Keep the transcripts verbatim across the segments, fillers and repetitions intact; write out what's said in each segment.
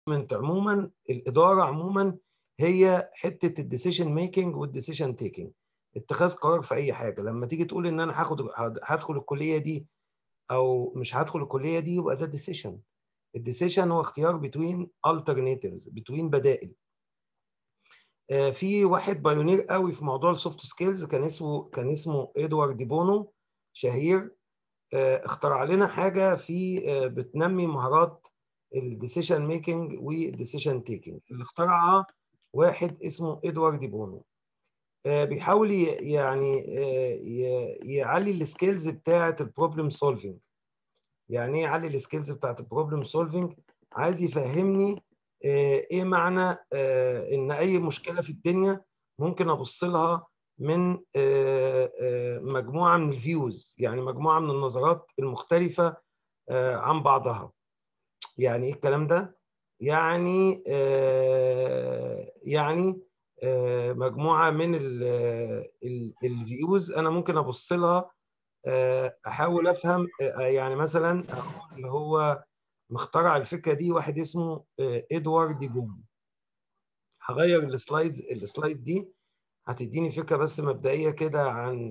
عموما الاداره عموما هي حته الديسيشن ميكنج والديسيشن تيكنج، اتخاذ قرار في اي حاجه. لما تيجي تقول ان انا هاخد هدخل الكليه دي او مش هدخل الكليه دي، يبقى ده ديسيشن. الديسيشن هو اختيار بتوين alternatives، بتوين بدائل. آه في واحد بايونير قوي في موضوع السوفت سكيلز كان اسمه كان اسمه ادوارد دي بونو، شهير. آه اخترع لنا حاجه في آه بتنمي مهارات الديسيشن ميكنج والديسيشن تيكنج، اللي اخترعها واحد اسمه ادوارد دي بونو. آه بيحاول يعني آه يعلي السكيلز بتاعه البروبلم سولفنج. يعني ايه يعلي السكيلز بتاعه البروبلم سولفنج؟ عايز يفهمني آه ايه معنى آه ان اي مشكله في الدنيا ممكن ابص لها من آه آه مجموعه من الفيوز، يعني مجموعه من النظرات المختلفه آه عن بعضها. يعني ايه الكلام ده؟ يعني آه يعني آه مجموعه من الفيوز انا ممكن ابص لها، آه احاول افهم. آه يعني مثلا اقول اللي هو مخترع الفكره دي واحد اسمه آه ادوارد دي بون. هغير السلايدز السلايد دي هتديني فكره بس مبدئيه كده عن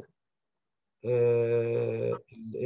آه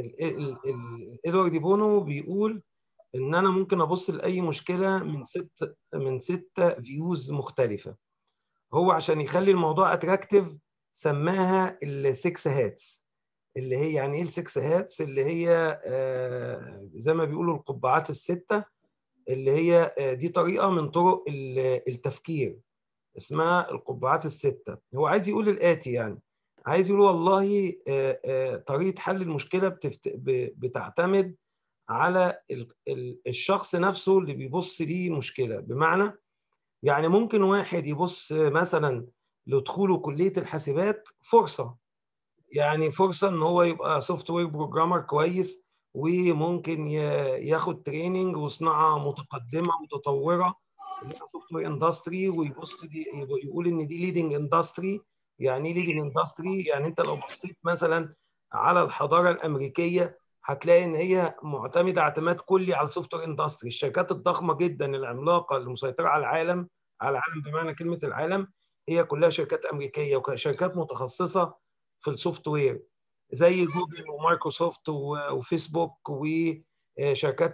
ادوارد دي بونو. بيقول ان انا ممكن ابص لاي مشكله من ست من ست فيوز مختلفه. هو عشان يخلي الموضوع اتراكتيف سماها السكس هاتس، اللي هي يعني ايه السكس هاتس؟ اللي هي آه زي ما بيقولوا القبعات السته، اللي هي آه دي طريقه من طرق التفكير اسمها القبعات السته. هو عايز يقول الاتي، يعني عايز يقول والله آه آه طريقه حل المشكله بتفت... بتعتمد على الشخص نفسه اللي بيبص ليه مشكله. بمعنى يعني ممكن واحد يبص مثلا لدخوله كليه الحاسبات فرصه، يعني فرصه ان هو يبقى سوفت وير بروجرامر كويس، وممكن ياخد تريننج وصناعه متقدمه متطوره اللي هي سوفت وير اندستري، ويبص دي يقول ان دي ليدنج اندستري. يعني ايه ليدنج اندستري؟ يعني انت لو بصيت مثلا على الحضاره الامريكيه هتلاقي ان هي معتمده اعتماد كلي على السوفت وير اندستري. الشركات الضخمه جدا العملاقه اللي مسيطره على العالم، على العالم بمعنى كلمه العالم، هي كلها شركات امريكيه وشركات متخصصه في السوفت وير، زي جوجل ومايكروسوفت وفيسبوك وشركات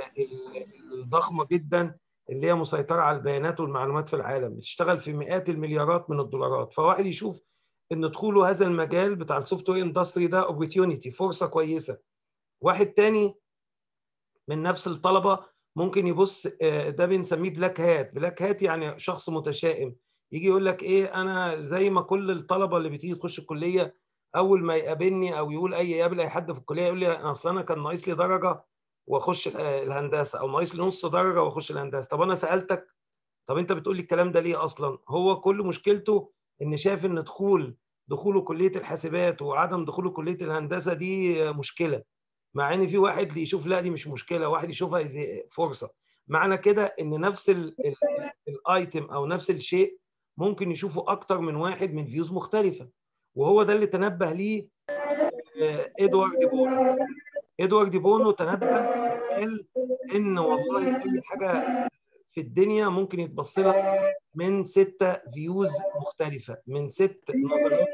الضخمه جدا اللي هي مسيطره على البيانات والمعلومات في العالم، بتشتغل في مئات المليارات من الدولارات. فواحد يشوف ان دخوله هذا المجال بتاع السوفت وير اندستري ده اوبورتيونيتي، فرصه كويسه. واحد تاني من نفس الطلبه ممكن يبص، ده بنسميه بلاك هات. بلاك هات يعني شخص متشائم، يجي يقول لك ايه، انا زي ما كل الطلبه اللي بتيجي تخش الكليه اول ما يقابلني او يقول اي يقابل اي حد في الكليه يقول لي اصل انا كان ناقص لي درجه واخش الهندسه، او ناقص لي نص درجه واخش الهندسه. طب انا سالتك، طب انت بتقول لي الكلام ده ليه اصلا؟ هو كل مشكلته ان شايف ان دخول دخوله كليه الحاسبات وعدم دخوله كليه الهندسه دي مشكله، مع ان في واحد يشوف لا دي مش مشكله، واحد يشوفها زي فرصه. معنى كده ان نفس الايتم او نفس الشيء ممكن يشوفه اكتر من واحد من فيوز مختلفه. وهو ده اللي تنبه ليه ادوارد دي بونو. ادوارد دي بونو تنبه وقال ان والله اي حاجه في الدنيا ممكن يتبص لها من ستة فيوز مختلفة، من ست نظرات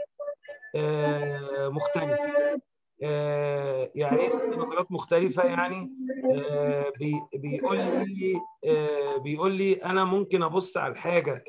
آه مختلفة. آه يعني ايه ست نظرات مختلفة؟ يعني آه بي بيقول لي آه بيقول لي انا ممكن ابص على الحاجة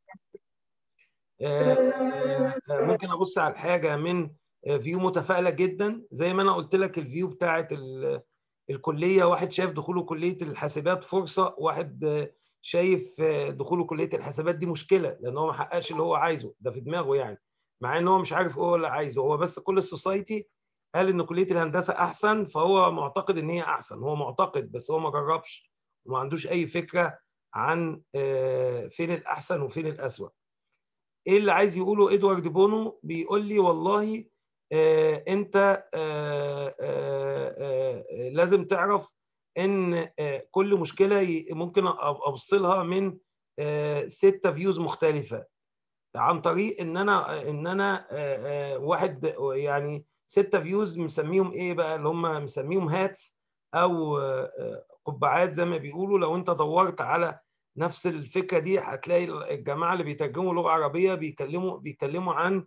آه آه ممكن ابص على الحاجة من فيو متفائلة جدا، زي ما انا قلت لك الفيو بتاعت الكلية. واحد شايف دخوله كلية الحاسبات فرصة، واحد شايف دخوله كلية الحاسبات دي مشكلة لأن هو ما حققش اللي هو عايزه، ده في دماغه يعني، مع إن هو مش عارف هو اللي عايزه. هو بس كل السوسايتي قال إن كلية الهندسة أحسن، فهو معتقد إن هي أحسن. هو معتقد بس هو ما جربش وما عندوش أي فكرة عن فين الأحسن وفين الأسوأ. إيه اللي عايز يقوله إدوارد بونو؟ بيقول لي والله آه انت آه آه آه لازم تعرف ان آه كل مشكله ممكن ابص لها من آه ستة فيوز مختلفه، عن طريق ان انا ان انا آه آه واحد يعني ستة فيوز مسميهم ايه بقى، اللي هم مسميهم هاتس او آه قبعات زي ما بيقولوا. لو انت دورت على نفس الفكره دي هتلاقي الجماعه اللي بيترجموا لغه عربيه بيتكلموا بيتكلموا عن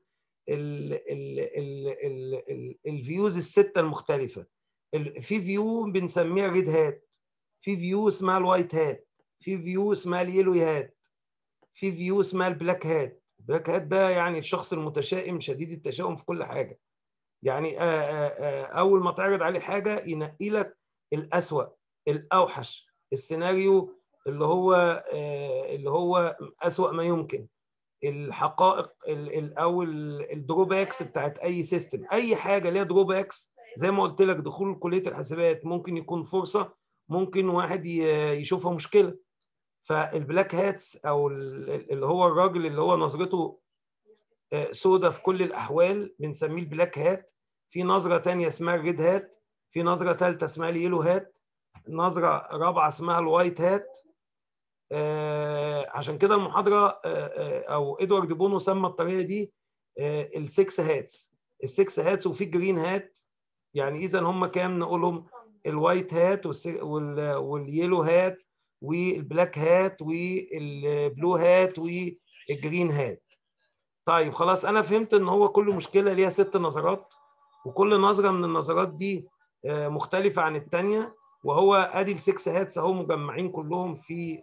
الفيوز السته المختلفه. في فيو بنسميها ريد هات، في فيو اسمها الوايت هات، في فيو اسمها اليلو هات، في فيو اسمها البلاك هات. البلاك هات ده يعني الشخص المتشائم شديد التشاؤم في كل حاجه. يعني آآ آآ اول ما تعرض عليه حاجه ينقي لك الاسوأ الاوحش، السيناريو اللي هو اللي هو اسوأ ما يمكن، الحقائق او الدروباكس بتاعت اي سيستم. اي حاجه ليها دروباكس زي ما قلت لك، دخول كليه الحاسبات ممكن يكون فرصه، ممكن واحد يشوفها مشكله. فالبلاك هاتس او اللي هو الراجل اللي هو نظرته سودة في كل الاحوال بنسميه البلاك هات. في نظره ثانيه اسمها الريد هات، في نظره ثالثه اسمها اليلو هات، نظره رابعه اسمها الوايت هات. آه عشان كده المحاضره آه او ادوارد بونو سمى الطريقه دي آه السكس هاتس. السكس هاتس وفي جرين هات. يعني اذا هم كام نقولهم؟ الوايت هات واليلو هات والبلاك هات والبلو هات والجرين هات. طيب خلاص انا فهمت ان هو كل مشكله ليها ست نظرات، وكل نظره من النظرات دي مختلفه عن الثانيه. وهو ادي السكس هاتس اهو مجمعين كلهم في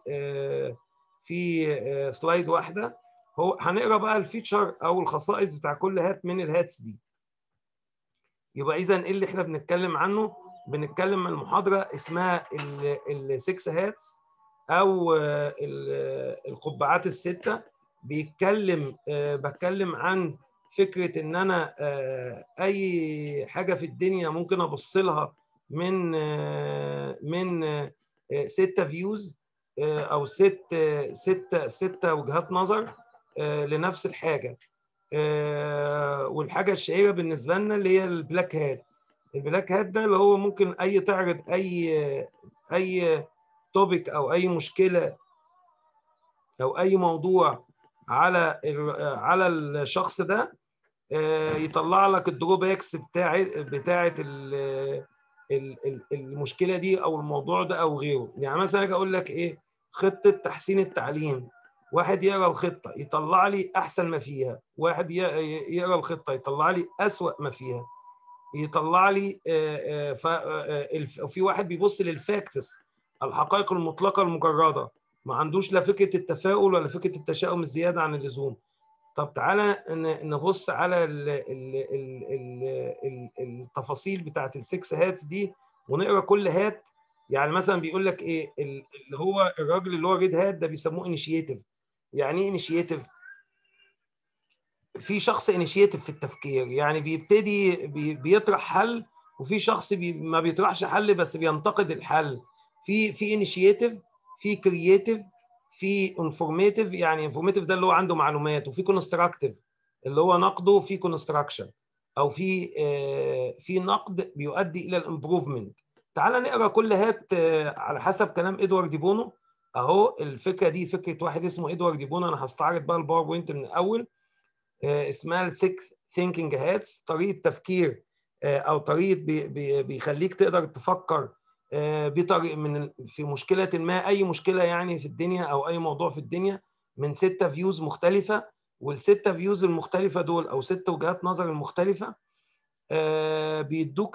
في سلايد واحده. هو هنقرا بقى الفيتشر او الخصائص بتاع كل هات من الهاتس دي. يبقى اذا ايه اللي احنا بنتكلم عنه؟ بنتكلم عن المحاضره اسمها السكس هاتس او القبعات السته. بيتكلم أه بتكلم عن فكره ان انا أه اي حاجه في الدنيا ممكن ابص لها من أه من أه سته فيوز أه او ست سته سته وجهات نظر أه لنفس الحاجه. أه والحاجه الشهيره بالنسبه لنا اللي هي البلاك هات. البلاك هات ده اللي هو ممكن اي تعرض اي اي توبيك او اي مشكله او اي موضوع على على الشخص ده يطلع لك الدروباكس بتاعت بتاعت المشكله دي او الموضوع ده او غيره. يعني مثلا اجي اقول لك ايه؟ خطه تحسين التعليم. واحد يقرا الخطه يطلع لي احسن ما فيها، واحد يقرا الخطه يطلع لي اسوأ ما فيها، يطلع لي في واحد بيبص للفاكتس، الحقائق المطلقه المجرده، ما عندوش لا فكره التفاؤل ولا فكره التشاؤم الزياده عن اللزوم. طب تعالى نبص على ال ال ال ال التفاصيل بتاعت السكس هاتس دي ونقرا كل هات. يعني مثلا بيقول لك ايه؟ اللي هو الراجل اللي هو ريد هات ده بيسموه انيشيتيف. يعني ايه انيشيتيف؟ في شخص انيشيتيف في التفكير، يعني بيبتدي بي بيطرح حل، وفي شخص بي ما بيطرحش حل بس بينتقد الحل. في في انيشيتيف، في كرييتيف، في انفورميتيف. يعني انفورميتيف ده اللي هو عنده معلومات، وفي كونستراكتيف اللي هو نقده، في كونستراكشن او في آه في نقد بيؤدي الى الامبروفمنت. تعال نقرا كل هات آه على حسب كلام ادوارد بونو. اهو الفكره دي فكره واحد اسمه ادوارد بونو. انا هستعرض بقى الباوربوينت من الاول. اسمها السكس ثينكينج هاتس، طريقه تفكير او طريقه بي بي بيخليك تقدر تفكر بطريقه من في مشكله ما، اي مشكله يعني في الدنيا او اي موضوع في الدنيا، من سته فيوز مختلفه. والسته فيوز المختلفه دول او ست وجهات نظر المختلفه بيدوك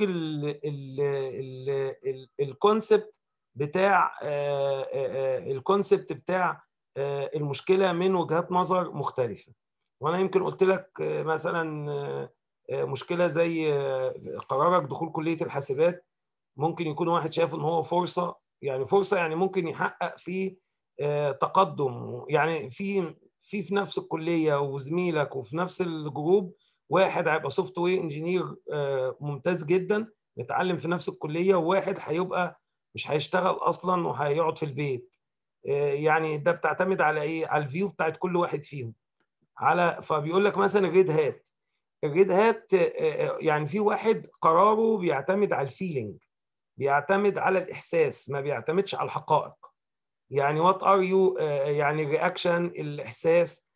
الكونسبت بتاع الكونسبت بتاع المشكله من وجهات نظر مختلفه. وانا يمكن قلت لك مثلا مشكله زي قرارك دخول كليه الحاسبات، ممكن يكون واحد شايف ان هو فرصه، يعني فرصه يعني ممكن يحقق فيه تقدم. يعني في في في نفس الكليه وزميلك وفي نفس الجروب واحد هيبقى سوفت وير انجينير ممتاز جدا متعلم في نفس الكليه، وواحد هيبقى مش هيشتغل اصلا وهيقعد في البيت. يعني ده بتعتمد على ايه؟ على الفيو بتاعت كل واحد فيهم. على فبيقول لك مثلا الريد هات. الريد هات يعني في واحد قراره بيعتمد على الفيلينج، بيعتمد على الاحساس، ما بيعتمدش على الحقائق. يعني وات ار يو، يعني الرياكشن، الاحساس،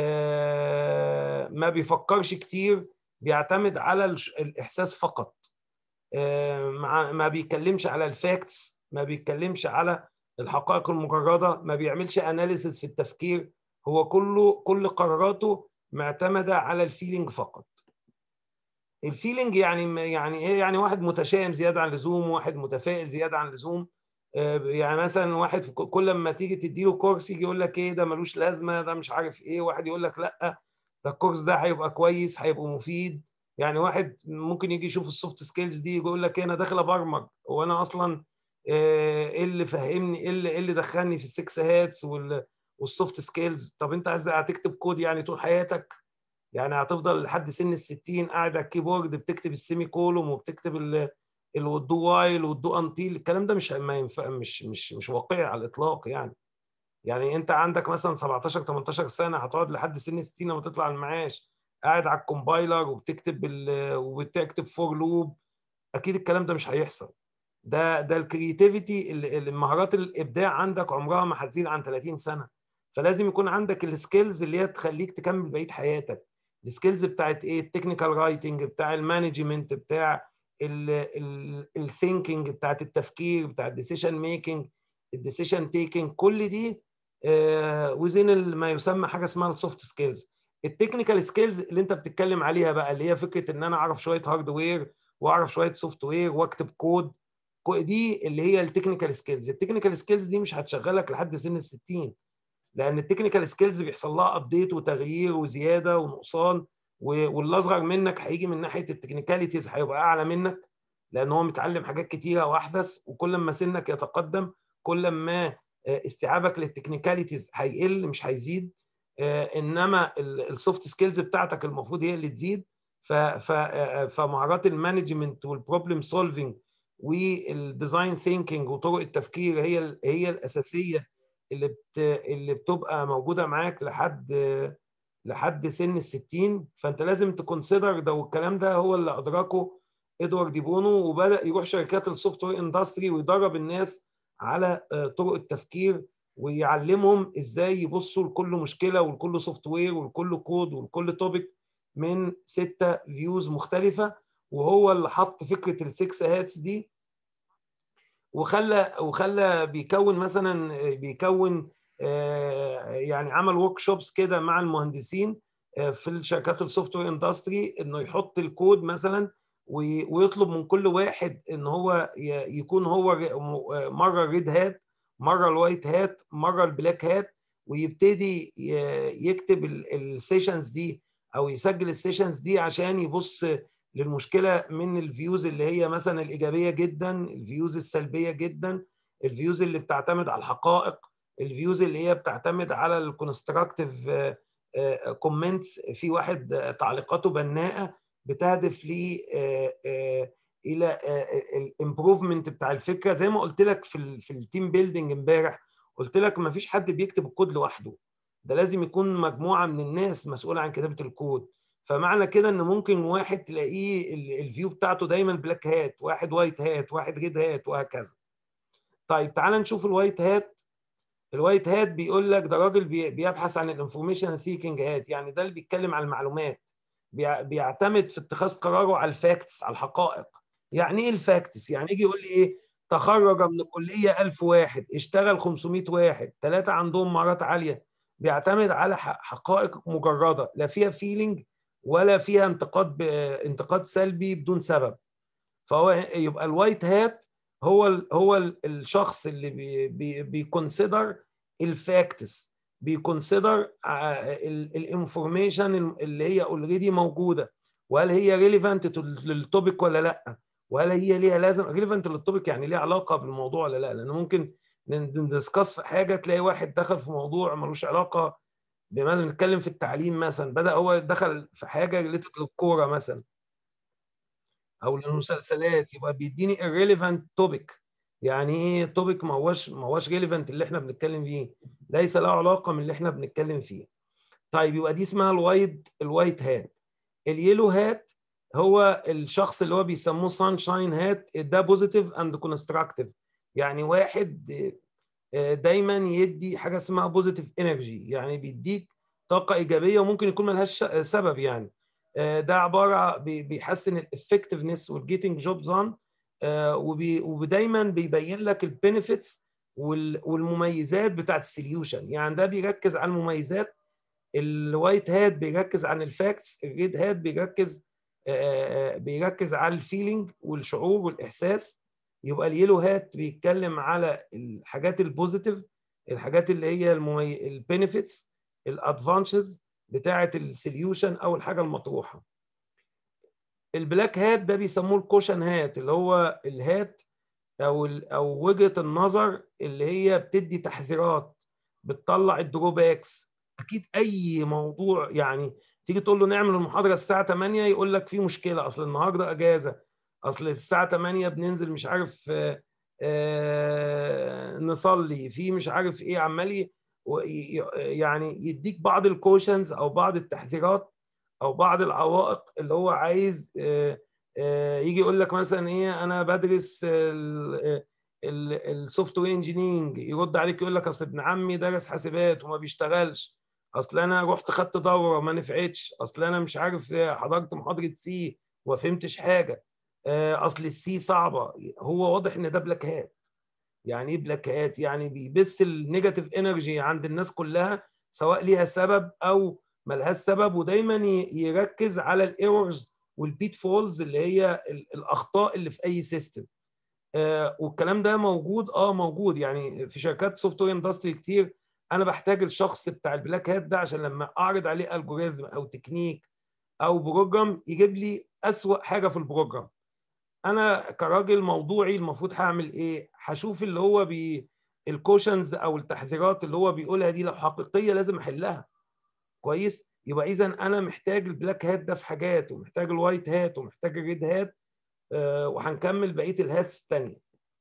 ما بيفكرش كتير، بيعتمد على الاحساس فقط. ما بيتكلمش على الفاكتس، ما بيتكلمش على الحقائق المجرده، ما بيعملش اناليسيس في التفكير، هو كله كل قراراته معتمده على الفيلينج فقط. الفيلينج يعني يعني ايه؟ يعني واحد متشائم زياده عن اللزوم، واحد متفائل زياده عن اللزوم. يعني مثلا واحد كل ما تيجي تديله كورس يجي يقول لك ايه ده ملوش لازمه، ده مش عارف ايه، واحد يقول لك لا ده الكورس ده هيبقى كويس، هيبقى مفيد. يعني واحد ممكن يجي يشوف السوفت سكيلز دي يقول لك ايه انا داخل ابرمج، هو انا اصلا ايه اللي فهمني، ايه اللي, إيه اللي دخلني في السكس هاتس والسوفت سكيلز؟ طب انت عايز هتكتب كود يعني طول حياتك؟ يعني هتفضل لحد سن الستين قاعد على الكيبورد بتكتب السيمي كولوم وبتكتب الدو وايل والدو انتيل؟ الكلام ده مش ما ينفع، مش مش مش واقعي على الاطلاق. يعني يعني انت عندك مثلا سبعتاشر تمنتاشر سنه هتقعد لحد سن ستين لما تطلع المعاش قاعد على الكومبايلر وبتكتب وبتكتب فور لوب؟ اكيد الكلام ده مش هيحصل. ده ده الكرياتيفيتي، المهارات الابداع عندك عمرها ما هتزيد عن ثلاثين سنه. فلازم يكون عندك السكيلز اللي هي تخليك تكمل بقيه حياتك. السكيلز بتاعت ايه؟ التكنيكال رايتنج، بتاع المانجمنت، بتاع الثينكينج، بتاعت التفكير، بتاع الديسيشن ميكنج، الديسيشن تيكنج، كل دي وزين ما يسمى حاجه اسمها السوفت سكيلز. التكنيكال سكيلز اللي انت بتتكلم عليها بقى اللي هي فكره ان انا اعرف شويه هاردوير واعرف شويه سوفت وير واكتب كود، دي اللي هي التكنيكال سكيلز. التكنيكال سكيلز دي مش هتشغلك لحد سن الستين، لان التكنيكال سكيلز بيحصل لها ابديت وتغيير وزياده ونقصان، واللي اصغر منك هيجي من ناحيه التكنيكاليتيز هيبقى اعلى منك لان هو متعلم حاجات كتيره واحدث. وكل ما سنك يتقدم كل ما استيعابك للتكنيكاليتيز هيقل مش هيزيد. انما السوفت سكيلز بتاعتك المفروض هي اللي تزيد. فمهارات المانجمنت والبروبلم سولفنج والديزاين ثينكينج وطرق التفكير هي هي الاساسيه اللي بت... اللي بتبقى موجوده معاك لحد لحد سن الستين. فانت لازم تكونسيدر ده، والكلام ده هو اللي ادركه ادوارد دي بونو، وبدا يروح شركات السوفت وير اندستري ويدرب الناس على طرق التفكير ويعلمهم ازاي يبصوا لكل مشكله ولكل سوفت وير ولكل كود ولكل توبيك من ستة فيوز مختلفه. وهو اللي حط فكره السكس هاتس دي، وخلى وخلى بيكون مثلا بيكون يعني عمل ورك شوبس كده مع المهندسين في الشركات السوفت وير اندستري انه يحط الكود مثلا ويطلب من كل واحد ان هو يكون هو مره الريد هات، مره الوايت هات، مره البلاك هات، ويبتدي يكتب السيشنز دي او يسجل السيشنز دي عشان يبص للمشكله من الفيوز اللي هي مثلا الايجابيه جدا، الفيوز السلبيه جدا، الفيوز اللي بتعتمد على الحقائق، الفيوز اللي هي بتعتمد على الكونستراكتيف كومنتس، في واحد تعليقاته بناءه بتهدف لي الى الامبروفمنت بتاع الفكره. زي ما قلت لك في في التيم بيلدينج امبارح، قلت لك ما فيش حد بيكتب الكود لوحده، ده لازم يكون مجموعه من الناس مسؤوله عن كتابه الكود. فمعنى كده ان ممكن واحد تلاقيه الفيو بتاعته دايما بلاك هات، واحد وايت هات، واحد ريد هات، وهكذا. طيب تعال نشوف الوايت هات. الوايت هات بيقول لك ده راجل بيبحث عن الانفورميشن ثيكينج هات، يعني ده اللي بيتكلم عن المعلومات، بيعتمد في اتخاذ قراره على الفاكتس، على الحقائق. يعني ايه الفاكتس؟ يعني يجي يقول لي ايه؟ تخرج من الكليه ألف واحد، اشتغل خمسمائة واحد، ثلاثه عندهم مهارات عاليه. بيعتمد على حقائق مجرده لا فيها فيلينج ولا فيها انتقاد انتقاد سلبي بدون سبب. فهو يبقى الوايت هات هو ال هو ال الشخص اللي بي بي بيكونسيدر الفاكتس، بيكونسيدر الانفورميشن اللي هي اوريدي موجوده، وهل هي ريليفانت للتوبيك ولا لا، وهل هي ليها لازم ريليفانت للتوبيك يعني ليها علاقه بالموضوع ولا لا. لان ممكن ندسكاس في حاجه تلاقي واحد دخل في موضوع ملوش علاقه، بما نتكلم في التعليم مثلا بدا هو دخل في حاجه ريليتد للكوره مثلا او للمسلسلات، يبقى بيديني irrelevant topic. يعني ايه توبيك ما هوش ما هوش ريليفنت اللي احنا بنتكلم فيه، ليس له علاقه من اللي احنا بنتكلم فيه. طيب يبقى دي اسمها الوايت الوايت هات. اليلو هات هو الشخص اللي هو بيسموه سانشاين هات، ده بوزيتيف اند كونستراكتيف، يعني واحد دايما يدي حاجه اسمها بوزيتيف انرجي، يعني بيديك طاقه ايجابيه وممكن يكون ملهاش سبب. يعني ده عباره بيحسن الافكتفنس والجيتنج جوبز اون ودايما بيبين لك البينيفيتس والمميزات بتاعت السوليوشن. يعني ده بيركز على المميزات، الوايت هات بيركز عن الفاكتس، الريد هات بيركز بيركز على الفيلينج والشعور والاحساس، يبقى اليلو هات بيتكلم على الحاجات البوزيتيف، الحاجات اللي هي البينيفيتس الادفانتجز بتاعه السوليوشن او الحاجه المطروحه. البلاك هات ده بيسموه الكوشن هات، اللي هو الهات او او وجهه النظر اللي هي بتدي تحذيرات، بتطلع الدروباكس. اكيد اي موضوع يعني تيجي تقول له نعمل المحاضره الساعه ثمانية يقول لك في مشكله، اصل النهارده اجازه، اصل الساعه ثمانية بننزل مش عارف آآ آآ نصلي في مش عارف ايه، عمال يعني يديك بعض الكوشنز او بعض التحذيرات او بعض العوائق اللي هو عايز آآ آآ يجي يقول لك مثلا ايه انا بدرس السوفت وير انجينيرنج، يرد عليك يقول لك اصل ابن عمي درس حاسبات وما بيشتغلش، اصل انا رحت خدت دوره وما نفعتش، اصل انا مش عارف حضرت محاضره سي وما فهمتش حاجه، اصل السي صعبه. هو واضح ان ده بلاك هات. يعني ايه بلاك هات؟ يعني بيبث النيجاتيف انرجي عند الناس كلها، سواء ليها سبب او ملهاش سبب، ودايما يركز على الايرورز والبيت فولز اللي هي الاخطاء اللي في اي سيستم. آه والكلام ده موجود اه موجود يعني في شركات سوفت وير اندستري كتير. انا بحتاج الشخص بتاع البلاك هات ده عشان لما اعرض عليه الجوريزم او تكنيك او بروجرام يجيب لي اسوأ حاجه في البروجرام. انا كراجل موضوعي المفروض هعمل ايه؟ هشوف اللي هو بي الكوشنز او التحذيرات اللي هو بيقولها دي لو حقيقيه لازم احلها كويس. يبقى اذا انا محتاج البلاك هات ده في حاجات، ومحتاج الوايت هات، ومحتاج الريد هات، آه وهنكمل بقيه الهاتس الثانيه.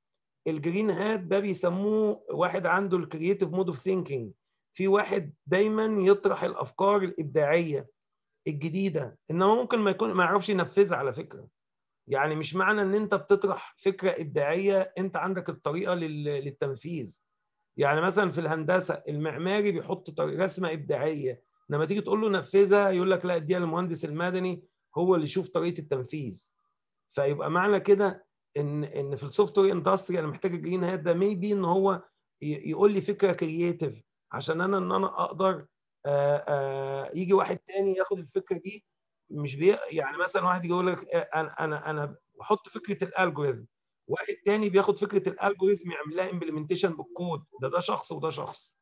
الجرين هات ده بيسموه واحد عنده الكرييتيف مود اوف ثينكينج، في واحد دايما يطرح الافكار الابداعيه الجديده، انما ممكن ما يكون ما يعرفش ينفذها على فكره. يعني مش معنى ان انت بتطرح فكره ابداعيه انت عندك الطريقه للتنفيذ. يعني مثلا في الهندسه المعماري بيحط رسمه ابداعيه، لما تيجي تقول له نفذها يقول لك لا اديها للمهندس المدني هو اللي يشوف طريقه التنفيذ. فيبقى معنى كده ان ان في السوفت وير اندستري انا محتاج الجرين هات ده ميبي ان هو يقول لي فكره كرييتيف، عشان انا ان انا اقدر آآ آآ يجي واحد تاني ياخد الفكره دي. مش بي يعني مثلا واحد يجي يقول لك انا انا انا بحط فكره الالجوريزم، واحد تاني بياخد فكره الالجوريزم يعمل لها امبلمنتيشن بالكود. ده ده شخص وده شخص.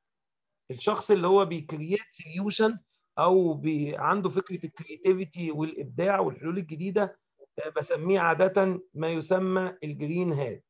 الشخص اللي هو بيكرييت سوليوشن او بي عنده فكره الكرياتيفيتي والابداع والحلول الجديده بسميه عاده ما يسمى الجرين هات.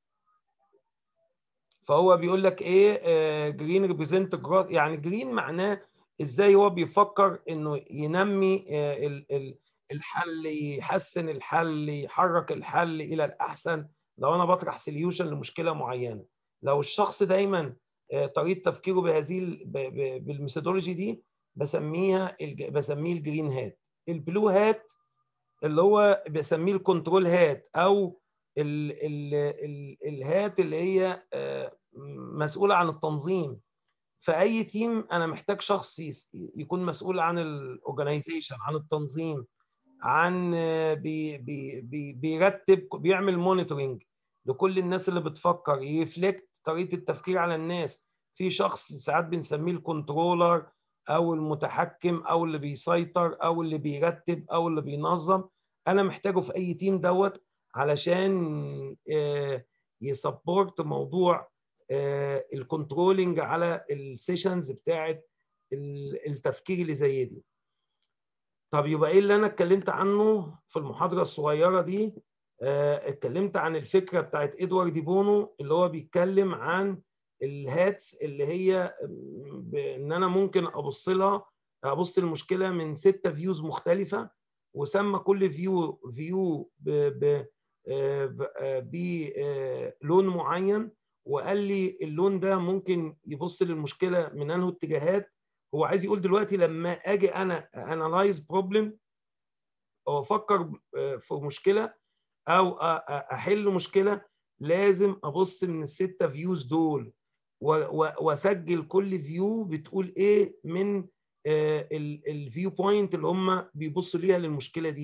فهو بيقول لك ايه جرين ريبريزنت جروث، يعني جرين معناه ازاي هو بيفكر انه ينمي الحل، يحسن الحل، يحرك الحل الى الاحسن. لو انا بطرح سوليوشن لمشكله معينه، لو الشخص دايما طريقه تفكيره بهذه بالميثودولوجي دي بسميها بسميه الجرين هات. البلو هات اللي هو بسميه الكنترول هات، او ال ال ال الهات اللي هي مسؤوله عن التنظيم. في اي تيم انا محتاج شخص يكون مسؤول عن الاورجنايزيشن، عن التنظيم، عن بي بي بي بيرتب، بيعمل مونيتورنج لكل الناس اللي بتفكر، يفلكت طريقه التفكير على الناس. في شخص ساعات بنسميه الكنترولر او المتحكم او اللي بيسيطر او اللي بيرتب او اللي بينظم. انا محتاجه في اي تيم دوت علشان يسبورت موضوع الكنترولنج على السيشنز بتاعه التفكير اللي زي دي. طب يبقى ايه اللي انا اتكلمت عنه في المحاضره الصغيره دي؟ آه اتكلمت عن الفكره بتاعت ادوارد دي بونو اللي هو بيتكلم عن الهاتس اللي هي ان انا ممكن ابص لها ابص المشكله من ستة فيوز مختلفه، وسمى كل فيو فيو بلون معين، وقال لي اللون ده ممكن يبص للمشكله من انه اتجاهات. هو عايز يقول دلوقتي لما اجي انا انالايز بروبلم او افكر في مشكله او احل مشكله، لازم ابص من السته فيوز دول واسجل كل فيو بتقول ايه من الفيو بوينت اللي هم بيبصوا ليها للمشكله دي،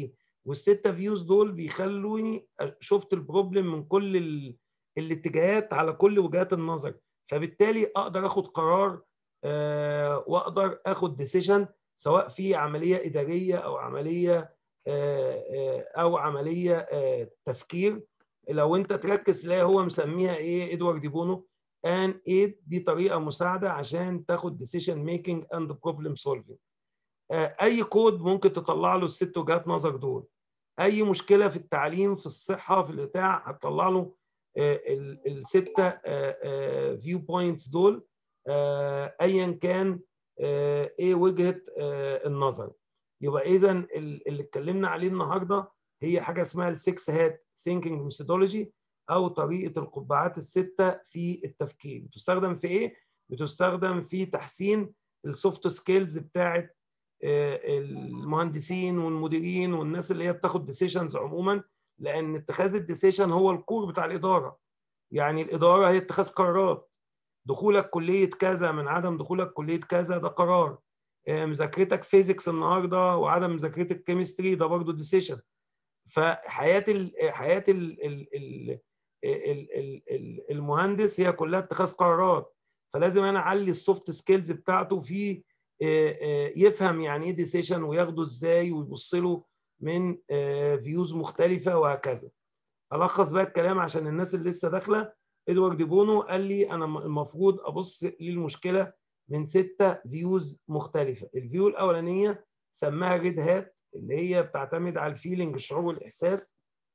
والسته فيوز دول بيخلوني شفت البروبلم من كل ال... الاتجاهات على كل وجهات النظر، فبالتالي اقدر اخد قرار آه واقدر اخد ديسيجن، سواء في عمليه اداريه او عمليه آه آه او عمليه آه تفكير. لو انت تركز تلاقي هو مسميها ايه ادوارد دي بونو ان ايد، دي طريقه مساعده عشان تاخد ديسيجن ميكنج اند بروبلم سولفنج. اي كود ممكن تطلع له الست وجهات نظر دول، اي مشكله في التعليم في الصحه في البتاع هتطلع له السته فيو بوينتس دول ايا كان ايه وجهه النظر. يبقى اذا اللي اتكلمنا عليه النهارده هي حاجه اسمها السكس هات ثينكينج ميثودولوجي، او طريقه القبعات السته في التفكير. بتستخدم في ايه؟ بتستخدم في تحسين السوفت سكيلز بتاعه المهندسين والمديرين والناس اللي هي بتاخد ديسيشنز عموما، لان اتخاذ الديسيشن هو الكور بتاع الاداره. يعني الاداره هي اتخاذ قرارات، دخولك كليه كذا من عدم دخولك كليه كذا ده قرار، مذاكرتك فيزيكس النهارده وعدم مذاكرتك كيمستري ده برضه ديسيشن. فحياه ال حياه ال ال ال ال ال المهندس هي كلها اتخاذ قرارات، فلازم انا اعلي السوفت سكيلز بتاعته في يفهم يعني ايه ديسيشن وياخده ازاي ويبص له من فيوز مختلفه وهكذا. الخص بقى الكلام عشان الناس اللي لسه داخله. ادوارد دي بونو قال لي انا المفروض ابص للمشكله من سته فيوز مختلفه. الفيو الاولانيه سماها ريد هات، اللي هي بتعتمد على الفيلينج الشعور والاحساس.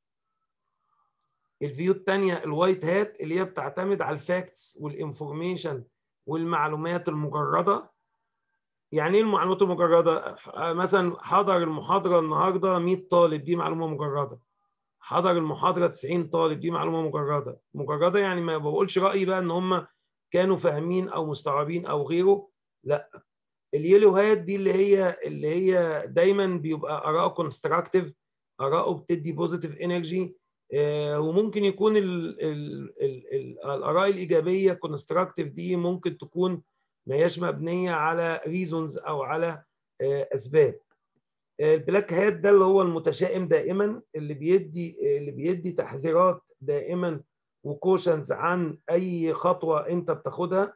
الفيو الثانيه الوايت هات، اللي هي بتعتمد على الفاكتس والانفورميشن والمعلومات المجرده. يعني ايه المعلومات المجرده؟ مثلا حضر المحاضره النهارده مية طالب، دي معلومه مجرده. حضر المحاضره تسعين طالب، دي معلومه مجرده. مجرده يعني ما بقولش رايي بقى ان هم كانوا فاهمين او مستوعبين او غيره، لا. اليلو هات دي اللي هي اللي هي دايما بيبقى اراءه كونستراكتيف، اراءه بتدي بوزيتيف انرجي، وممكن يكون ال ال ال ال الاراء الايجابيه كونستراكتيف دي ممكن تكون ما هياش مبنيه على ريزونز او على اسباب. البلاك هات ده اللي هو المتشائم دائما، اللي بيدي اللي بيدي تحذيرات دائما وكوشنز عن اي خطوه انت بتاخدها.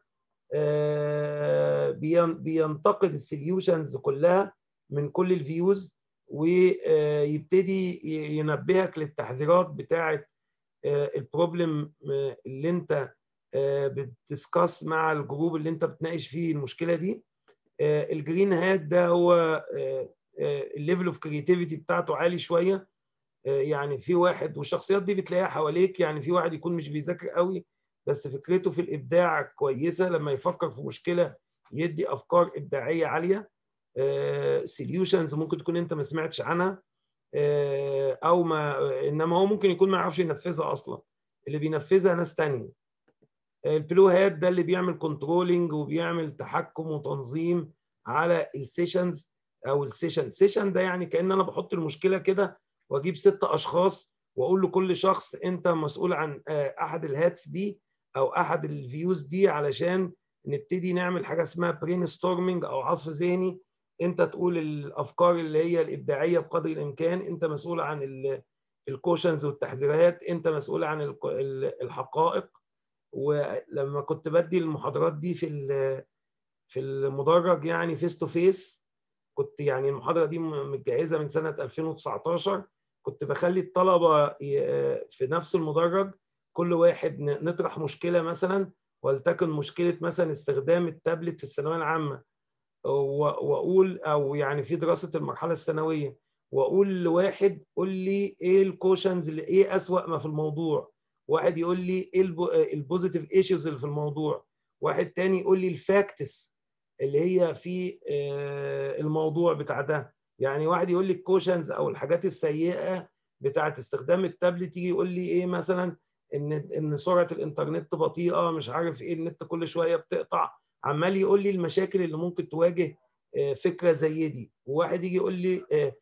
بينتقد السوليوشنز كلها من كل الفيوز، ويبتدي ينبهك للتحذيرات بتاعه البروبلم اللي انت بتدسكاس مع الجروب اللي انت بتناقش فيه المشكله دي. الجرين هات ده هو الليفل اوف كرياتيفيتي بتاعته عالي شويه. يعني في واحد، والشخصيات دي بتلاقيها حواليك، يعني في واحد يكون مش بيذاكر قوي بس فكرته في الابداع كويسه، لما يفكر في مشكله يدي افكار ابداعيه عاليه. سوليوشنز ممكن تكون انت ما سمعتش عنها او ما، انما هو ممكن يكون ما يعرفش ينفذها اصلا، اللي بينفذها ناس ثانيه. البلو هات ده اللي بيعمل كنترولنج وبيعمل تحكم وتنظيم على السيشنز او السيشن. سيشن ده يعني كأن انا بحط المشكله كده واجيب ست اشخاص واقول لكل شخص انت مسؤول عن احد الهاتس دي او احد الفيوز دي، علشان نبتدي نعمل حاجه اسمها برين ستورمنج او عصف ذهني. انت تقول الافكار اللي هي الابداعيه بقدر الامكان، انت مسؤول عن الكوشنز والتحذيرات، انت مسؤول عن الحقائق. ولما كنت بدي المحاضرات دي في في المدرج يعني فيس تو فيس، كنت يعني المحاضره دي متجهزه من سنه ألفين وتسعتاشر، كنت بخلي الطلبه في نفس المدرج كل واحد نطرح مشكله، مثلا ولتكن مشكله مثلا استخدام التابلت في الثانويه العامه، واقول او يعني في دراسه المرحله الثانويه، واقول لواحد قول لي ايه الكوشنز اللي ايه اسوأ ما في الموضوع، واحد يقول لي ايه البوزيتيف ايشوز اللي في الموضوع، واحد تاني يقول لي الفاكتس اللي هي في الموضوع بتاع ده. يعني واحد يقول لي الكوشنز او الحاجات السيئه بتاعه استخدام التابلت، يجي يقول لي ايه مثلا ان ان سرعه الانترنت بطيئه، مش عارف ايه، النت كل شويه بتقطع، عمال يقول لي المشاكل اللي ممكن تواجه فكره زي دي. وواحد يجي يقول لي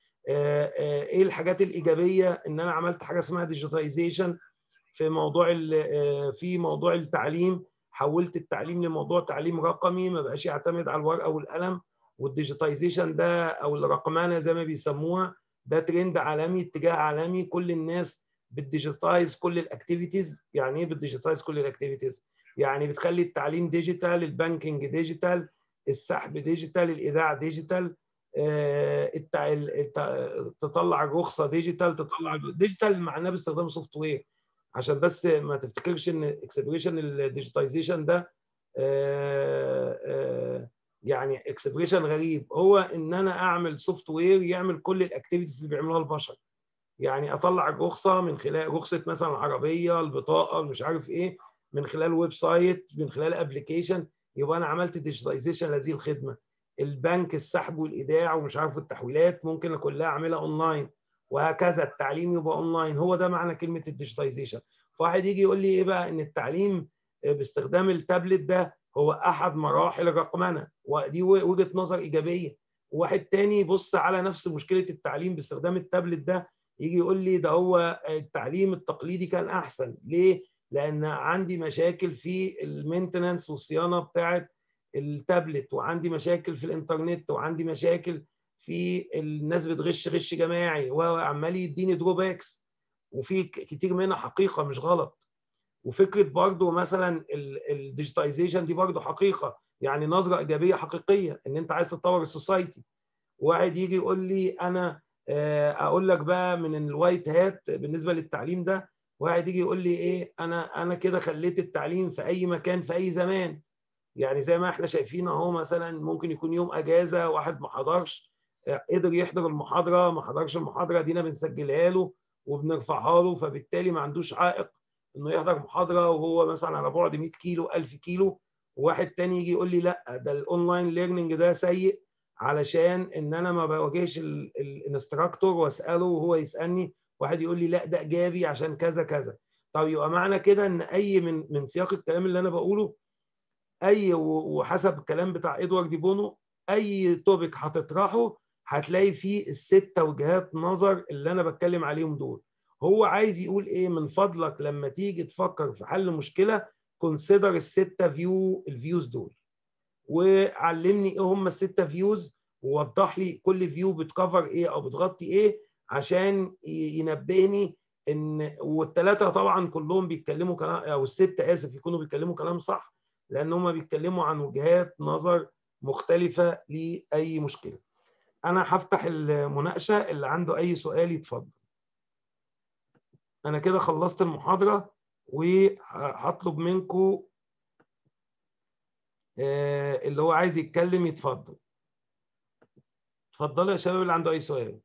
ايه الحاجات الايجابيه، ان انا عملت حاجه اسمها ديجيتايزيشن في موضوع في موضوع التعليم، حولت التعليم لموضوع تعليم رقمي ما بقاش يعتمد على الورقه والقلم. والديجيتايزيشن ده او الرقمنه زي ما بيسموها ده ترند عالمي، اتجاه عالمي، كل الناس بتديجيتايز كل الاكتيفيتيز. يعني ايه بتديجيتايز كل الاكتيفيتيز؟ يعني بتخلي التعليم ديجيتال، البانكينج ديجيتال، السحب ديجيتال، الايداع ديجيتال، آه التع... التع... تطلع الرخصه ديجيتال، تطلع ديجيتال معناه باستخدام سوفت وير، عشان بس ما تفتكرش ان اكسبريشن الديجيتايزيشن ده آه آه يعني اكسبريشن غريب. هو ان انا اعمل سوفت وير يعمل كل الاكتيفيتيز اللي بيعملوها البشر. يعني اطلع الرخصه من خلال رخصه مثلا العربيه، البطاقه، مش عارف ايه، من خلال ويب سايت، من خلال ابلكيشن، يبقى انا عملت ديجيتايزيشن لهذه الخدمه. البنك، السحب والايداع ومش عارف التحويلات ممكن كلها اعملها اونلاين، وهكذا التعليم يبقى اونلاين. هو ده معنى كلمه الديجيتايزيشن. فواحد يجي يقول لي ايه بقى؟ ان التعليم باستخدام التابلت ده هو احد مراحل الرقمنه، ودي وجهه نظر ايجابيه. واحد تاني يبص على نفس مشكله التعليم باستخدام التابلت ده، يجي يقول لي ده هو التعليم التقليدي كان احسن. ليه؟ لان عندي مشاكل في المينتننس والصيانه بتاعه التابلت، وعندي مشاكل في الانترنت، وعندي مشاكل في الناس بتغش غش جماعي، وعمال يديني دروباكس، وفي كتير منها حقيقه مش غلط. وفكره برضو مثلا الديجيتايزيشن دي برضو حقيقه، يعني نظره ايجابيه حقيقيه ان انت عايز تطور السوسايتي. واحد يجي يقول لي انا اقول لك بقى من الوايت هات بالنسبه للتعليم ده، واحد يجي يقول لي ايه؟ انا انا كده خليت التعليم في اي مكان في اي زمان. يعني زي ما احنا شايفين اهو، مثلا ممكن يكون يوم اجازه، واحد ما حضرش، قدر يحضر المحاضره، ما حضرش المحاضره دينا بنسجلها له وبنرفعها له، فبالتالي ما عندوش عائق انه يحضر محاضره وهو مثلا على بعد مية كيلو ألف كيلو. وواحد تاني يجي يقول لي لا، ده الاونلاين ليرنينج ده سيء، علشان ان انا ما بواجهش الانستراكتور واساله وهو يسالني. واحد يقول لي لا، ده ايجابي عشان كذا كذا. طب يبقى معنى كده ان اي من من سياق الكلام اللي انا بقوله، اي وحسب الكلام بتاع ادوارد دي بونو، اي توبيك هتطرحه هتلاقي فيه الستة وجهات نظر اللي انا بتكلم عليهم دول. هو عايز يقول ايه؟ من فضلك لما تيجي تفكر في حل مشكله، كونسيدر الستة فيو الفيوز دول، وعلمني ايه هم الستة فيوز، ووضح لي كل فيو بتكفر ايه او بتغطي ايه، عشان ينبهني ان، والثلاثه طبعا كلهم بيتكلموا كلام، او السته اسف، يكونوا بيتكلموا كلام صح، لان هم بيتكلموا عن وجهات نظر مختلفه لاي مشكله. انا هفتح المناقشه، اللي عنده اي سؤال يتفضل. انا كده خلصت المحاضره، وهطلب منكم اللي هو عايز يتكلم يتفضل. اتفضلوا يا شباب اللي عنده اي سؤال.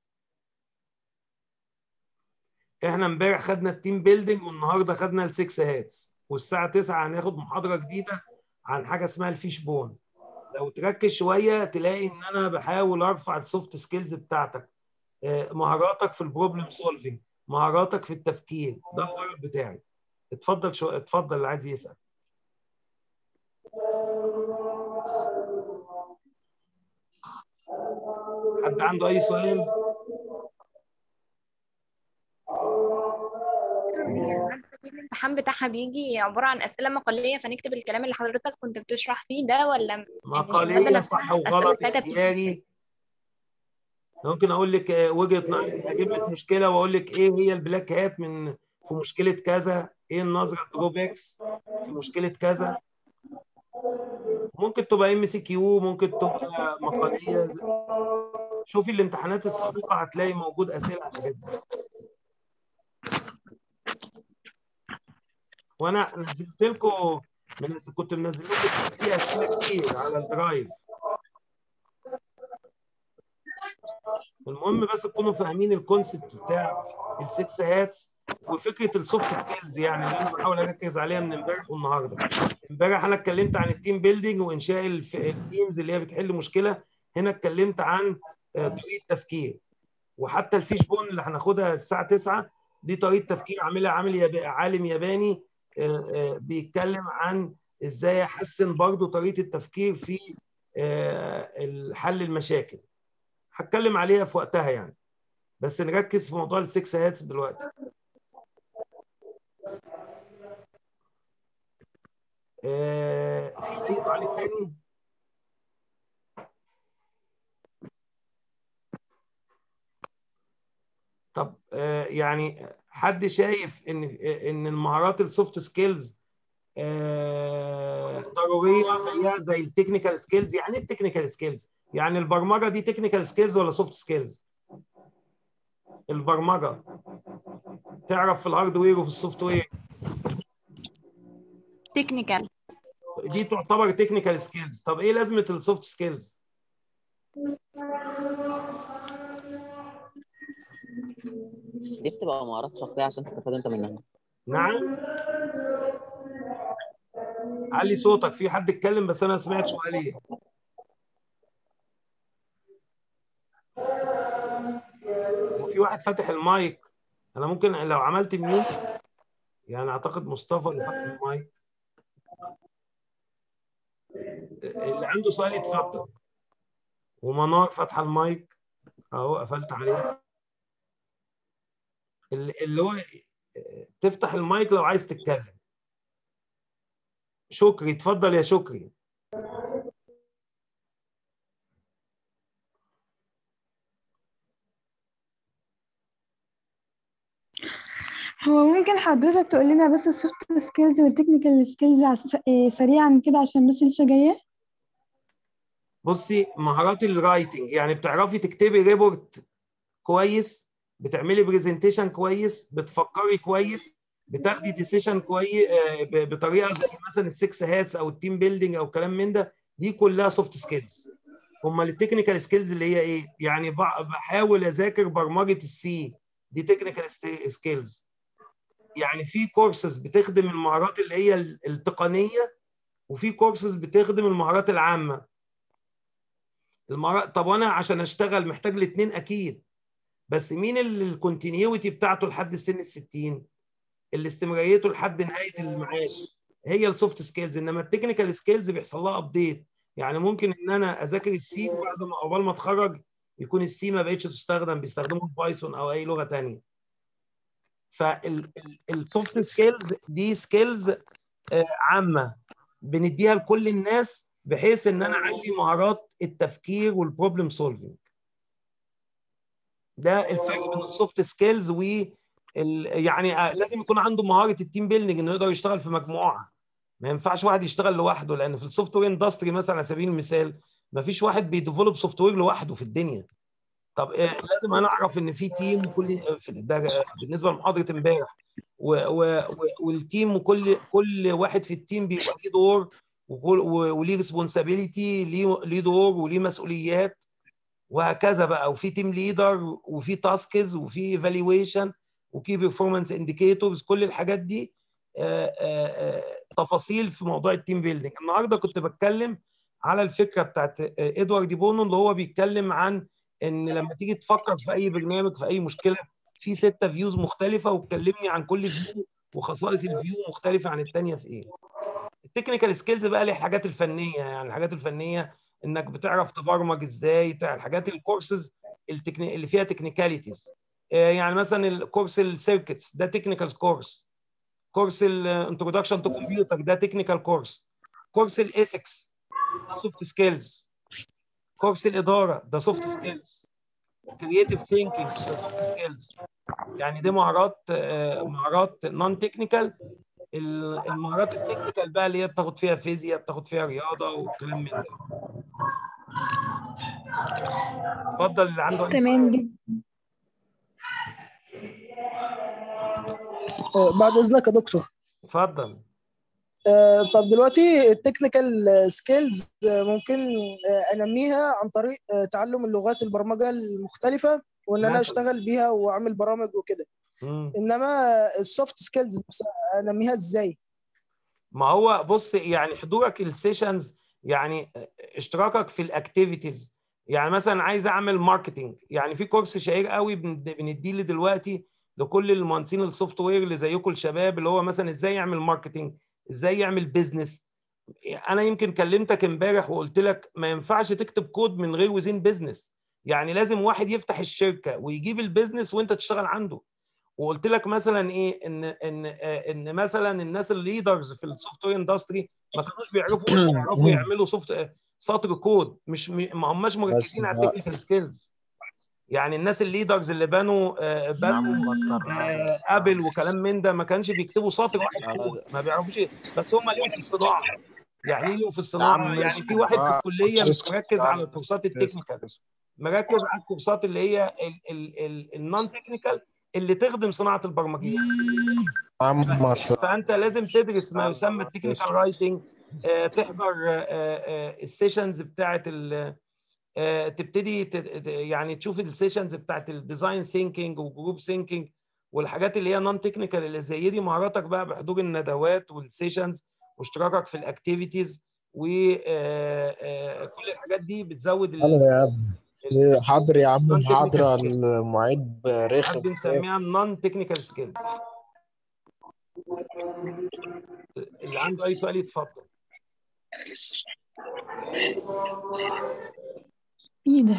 احنا امبارح خدنا التيم بيلدينج، والنهارده خدنا السكس هاتس، والساعه تسعة هناخد محاضره جديده عن حاجه اسمها الفيش بون. لو تركز شويه تلاقي ان انا بحاول ارفع السوفت سكيلز بتاعتك، مهاراتك في البروبلم سولفنج، مهاراتك في التفكير، ده الغرض بتاعي. اتفضل شو اتفضل اللي عايز يسال. حد عنده اي سؤال؟ الامتحان بتاعها بيجي عبارة عن أسئلة مقالية، فنكتب الكلام اللي حضرتك كنت بتشرح فيه ده، ولا يعني المادة مقاليه نفسها صح الأسئلة وغلط بتاعتها بتيجي؟ اختياري. ممكن اقول لك وجهه نظر، اجيب لك مشكله واقول لك ايه هي البلاك هات من في مشكله كذا، ايه النظره الدروبكس في مشكله كذا. ممكن تبقى ام سي كيو، ممكن تبقى مقاليه. شوفي الامتحانات السابقه هتلاقي موجود اسئله على الحاجات دي. وانا نزلت لكم من كنت منزل لكم فيه اسئله كتير على الدرايف. المهم بس تكونوا فاهمين الكونسبت بتاع السكس هاتس وفكره السوفت سكيلز، يعني اللي انا بحاول اركز عليها من امبارح والنهارده. امبارح انا اتكلمت عن التيم بيلدينج وانشاء التيمز اللي هي بتحل مشكله. هنا اتكلمت عن طريقه تفكير. وحتى الفيش بون اللي هناخدها الساعه تسعة دي طريقه تفكير عاملها عامل عالم ياباني بيتكلم عن ازاي احسن برضو طريقه التفكير في حل المشاكل. هتكلم عليها في وقتها يعني، بس نركز في موضوع السكس هاتس دلوقتي. آه في اي تعليق تاني؟ يعني حد شايف ان ان المهارات السوفت سكيلز ضروريه زيها زي التكنيكال سكيلز؟ يعني ايه التكنيكال سكيلز؟ يعني البرمجه دي تكنيكال سكيلز ولا سوفت سكيلز؟ البرمجه تعرف في الهاردوير وفي السوفت وير، تكنيكال، دي تعتبر تكنيكال سكيلز. طب ايه لازمه السوفت سكيلز؟ دي بتبقى مهارات شخصيه عشان تستفاد انت منها. نعم، علي صوتك، في حد اتكلم بس انا ما سمعتش سؤال ايه. وفي واحد فاتح المايك، انا ممكن لو عملت ميوت، يعني اعتقد مصطفى اللي فاتح المايك. اللي عنده سؤال يتفضل. ومنار فاتحه المايك اهو، قفلت عليه. اللي هو تفتح المايك لو عايز تتكلم. شكري، اتفضل يا شكري. هو ممكن حضرتك تقول لنا بس السوفت سكيلز والتكنيكال سكيلز سريعا كده عشان بس لسه جايه؟ بصي، مهارات الرايتنج، يعني بتعرفي تكتبي ريبورت كويس، بتعملي برزنتيشن كويس، بتفكري كويس، بتاخدي ديسيشن كويس بطريقه زي مثلا السكس هاتس او التيم بيلدينج او كلام من ده، دي كلها سوفت سكيلز. امال التكنيكال سكيلز اللي هي ايه؟ يعني بحاول اذاكر برمجه السي، دي تكنيكال سكيلز. يعني في كورسز بتخدم المهارات اللي هي التقنيه، وفي كورسز بتخدم المهارات العامه. المهارات، طب وانا عشان اشتغل محتاج الاثنين اكيد، بس مين اللي الكونتينيوتي بتاعته لحد السن الستين؟ اللي استمراريته لحد نهايه المعاش، هي السوفت سكيلز. انما التكنيكال سكيلز بيحصل لها ابديت. يعني ممكن ان انا اذاكر السي وبعد ما قبل ما اتخرج يكون السي ما بقتش تستخدم، بيستخدموا بايثون او اي لغه ثانيه. فالسوفت سكيلز دي سكيلز عامه بنديها لكل الناس، بحيث ان انا اعلي مهارات التفكير والبروبلم سولفنج. ده الفرق بين السوفت سكيلز و يعني لازم يكون عنده مهاره التيم بيلدينج، انه يقدر يشتغل في مجموعه. ما ينفعش واحد يشتغل لوحده، لان في السوفت وير اندستري مثلا على سبيل المثال ما فيش واحد بيديفلوب سوفت وير لوحده في الدنيا. طب إيه؟ لازم انا اعرف ان في تيم، وكل ده بالنسبه لمحاضره امبارح، والتيم وكل كل واحد في التيم بيبقى ليه دور وليه ريسبونسابيلتي، ليه ليه دور وليه مسؤوليات وهكذا بقى. وفي تيم ليدر وفي تاسكز وفي ايفالويشن وكي بيرفورمانس انديكيتورز. كل الحاجات دي آآ آآ تفاصيل في موضوع التيم بيلدينج. النهارده كنت بتكلم على الفكره بتاعت ادوارد دي بونو، اللي هو بيتكلم عن ان لما تيجي تفكر في اي برنامج في اي مشكله، في ستة فيوز مختلفه، وتكلمني عن كل فيو وخصائص الفيو مختلفه عن الثانيه في ايه. التكنيكال سكيلز بقى ليه الحاجات الفنيه، يعني الحاجات الفنيه انك بتعرف تبرمج ازاي، الحاجات الكورسز التكني... اللي فيها تكنيكاليتيز. يعني مثلا الكورس السيركتس ده تكنيكال كورس، كورس الانترودكشن تو كمبيوتر ده تكنيكال كورس، كورس الايثكس ده سوفت سكيلز، كورس الاداره ده سوفت سكيلز، كرييتيف ثينكينج ده سوفت سكيلز. يعني دي مهارات مهارات نون تكنيكال. المهارات التكنيكال بقى اللي هي بتاخد فيها فيزياء، بتاخد فيها رياضه وكلام من ده. اتفضل اللي عنده اي تمام سؤال. جدا. بعد اذنك يا دكتور. اتفضل. آه، طب دلوقتي التكنيكال سكيلز ممكن آه، انميها عن طريق آه، تعلم اللغات البرمجه المختلفه، وان انا مثلا. اشتغل بيها واعمل برامج وكده. مم. انما السوفت سكيلز انميها ازاي؟ ما هو بص، يعني حضورك السيشنز، يعني اشتراكك في الاكتيفيتيز. يعني مثلا عايز اعمل ماركتنج، يعني في كورس شهير قوي بنديه دلوقتي لكل المهندسين السوفت وير اللي زيكم الشباب، اللي هو مثلا ازاي يعمل ماركتنج، ازاي يعمل بيزنس. انا يمكن كلمتك امبارح وقلت لك ما ينفعش تكتب كود من غير وزين بيزنس. يعني لازم واحد يفتح الشركه ويجيب البيزنس وانت تشتغل عنده. وقلت لك مثلا ايه، ان ان ان مثلا الناس الليدرز في السوفت وير اندستري ما كانوش بيعرفوا يعرفوا يعملوا سوفت سطر كود، مش ما هماش مركزين على التكنيكال سكيلز. يعني الناس الليدرز اللي بنوا آه بنوا آه ابل وكلام من ده ما كانش بيكتبوا سطر واحد كود، ما بيعرفوش ايه، بس هم ليهم في الصناعه. يعني ايه ليهم في الصناعه؟ يعني في واحد في الكليه مش مركز على الكورسات التكنيكال، مركز على الكورسات اللي هي النون تكنيكال اللي تخدم صناعه البرمجيات. فانت لازم تدرس ما يسمى التكنيكال رايتنج، تحضر السيشنز بتاعه تبتدي يعني تشوف السيشنز بتاعت الديزاين ثينكينج وجروب ثينكينج والحاجات اللي هي نون تكنيكال اللي زي دي. مهاراتك بقى بحضور الندوات والسيشنز واشتراكك في الاكتيفيتيز وكل الحاجات دي بتزود ال يا ابني حاضر يا عم محاضرة المعيد رخم. بنسميها النون تكنيكال سكيلز. اللي عنده اي سؤال يتفضل. ايه ده؟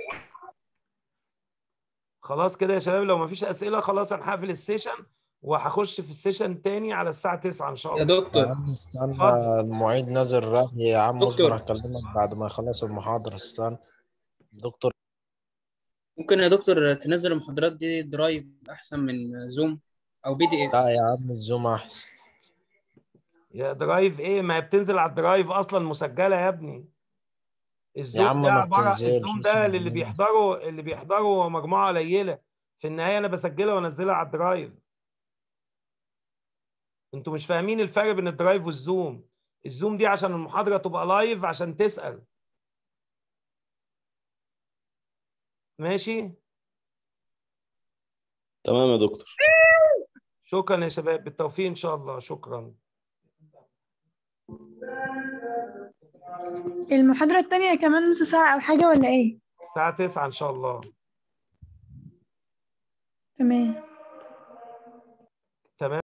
خلاص كده يا شباب، لو ما فيش اسئله خلاص انا هقفل السيشن وهخش في السيشن تاني على الساعه تسعة ان شاء الله. يا دكتور يا عم استنى فضل. المعيد نازل رأي يا عم، اصبر هكلمك بعد ما يخلص المحاضره. استنى دكتور. ممكن يا دكتور تنزل المحاضرات دي درايف احسن من زوم او بي دي اف؟ لا يا عم الزوم احسن. يا درايف ايه؟ ما هي بتنزل على الدرايف اصلا مسجله يا ابني. الزوم يا عم ده ما عباره بتنزلش. الزوم ده اللي بيحضروا اللي بيحضروا مجموعه قليله، في النهايه انا بسجلها وانزلها على الدرايف. انتوا مش فاهمين الفرق بين الدرايف والزوم. الزوم دي عشان المحاضره تبقى لايف عشان تسال. ماشي تمام يا دكتور. شكرا يا شباب، بالتوفيق ان شاء الله. شكرا. المحاضرة التانية كمان نص ساعة أو حاجة ولا إيه؟ الساعة تسعة إن شاء الله. تمام.